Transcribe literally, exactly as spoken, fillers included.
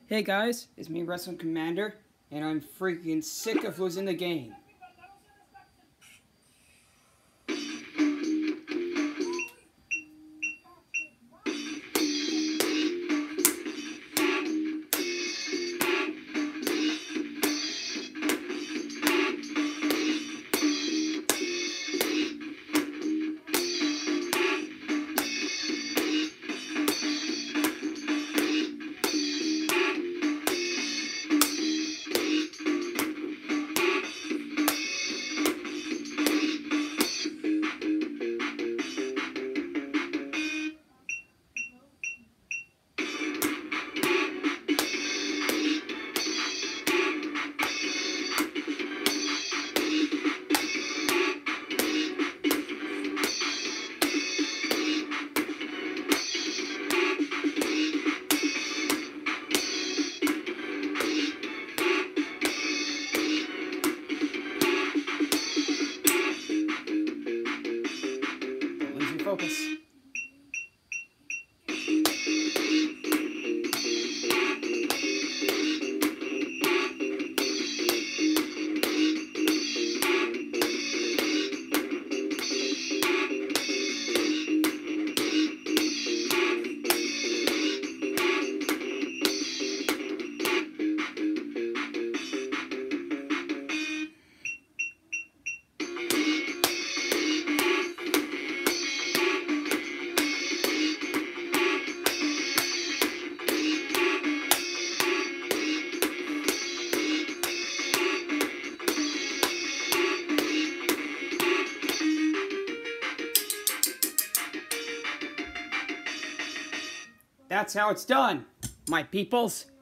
Hey guys, it's me, Wrestling Commander, and I'm freaking sick of losing the game. Don't lose your focus. That's how it's done, my peoples.